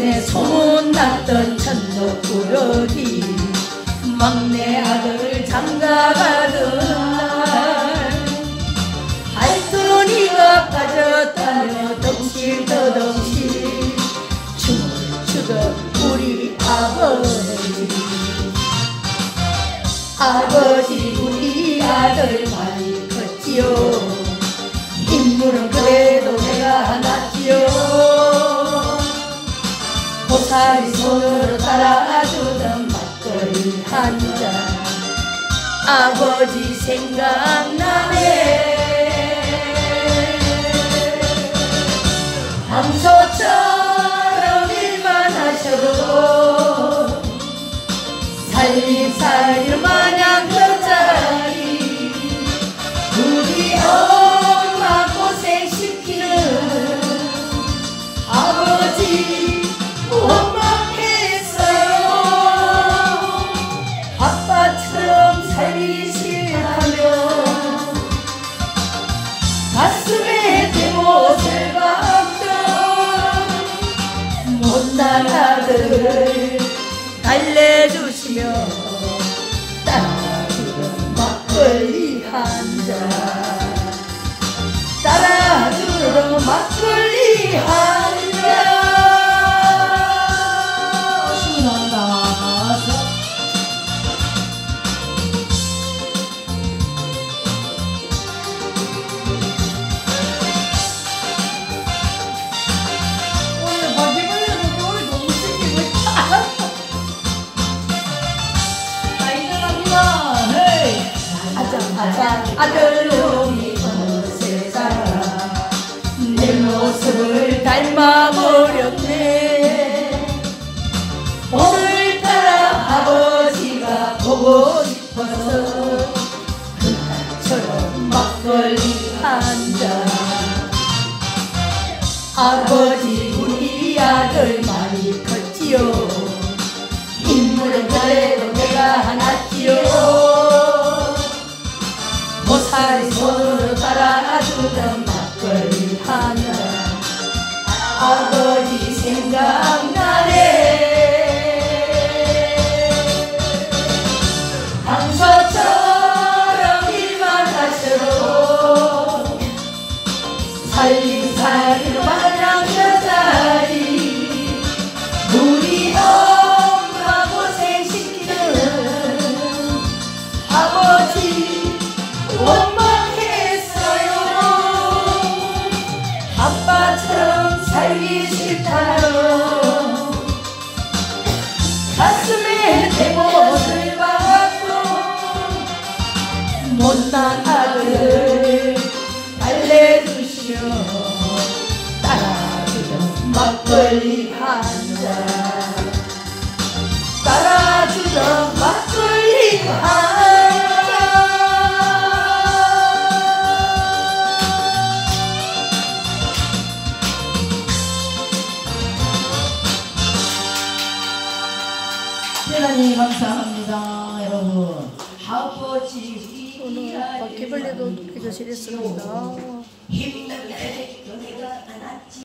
동네 소문났던 천덕꾸러기 막내 아들 장가가던 날 알토니가 빠졌다며 덩실더덩실 춤을 추던 우리 아버지 우리 아들 많이 컸지요. 인물은 그래도 내가 낫지요. 고사리 손으로 따라주던 막걸리 한잔 아버지 생각나네. 황소처럼 일만 하셔도 살림살이로 마냥 그 자리 우리 엄마 고생시키는 아버지 원망했어요. 아빠처럼 살기 싫다며 가슴에 대못을 박던 못난 아들을 달래주시며 따라주던 막걸리 한잔 따라주던 막걸리 한잔. 아들놈이 어느새 살아 내 모습을 닮아버렸네. 오늘따라 아버지가 보고 싶어서 그날처럼 막걸리 한잔 아버지 우리 아들 많이 컸지요. 인물은 그래도 내가 낫지요. 고사리 손으로 따라주던 막걸리 한잔 아버지 생각나네. 황소처럼 일만 하셔도 살림살이로 마냥 그 자리 우리 엄마 고생시키는 아버지 원망했어요. 아빠처럼 살기 싫다요. 가슴에 대못을 박고 못난 아들 달래주시며 따라주던 막걸리 한잔 따라주던 막걸리 한잔. 대단히 감사합니다, 여러분. 아버지 오늘 바퀴벌레도 교실에 있습니다.